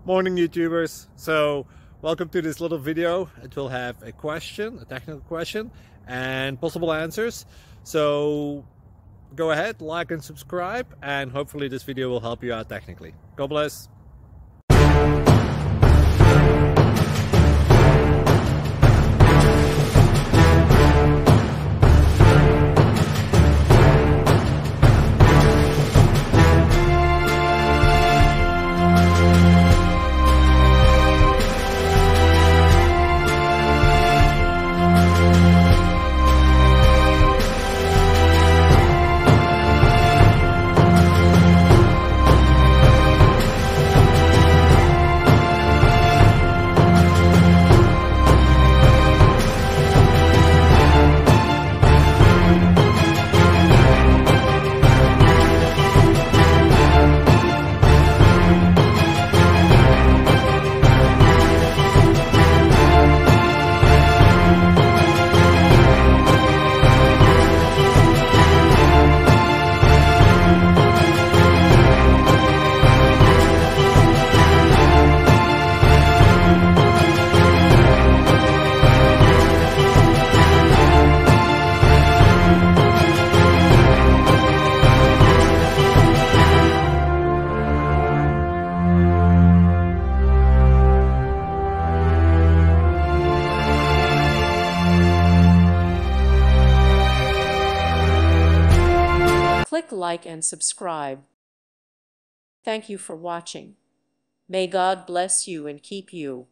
Morning YouTubers. So welcome to this little video. It will have a question, a technical question, and possible answers. So go ahead, like and subscribe, and hopefully this video will help you out technically. God bless. Click like and subscribe. Thank you for watching. May God bless you and keep you.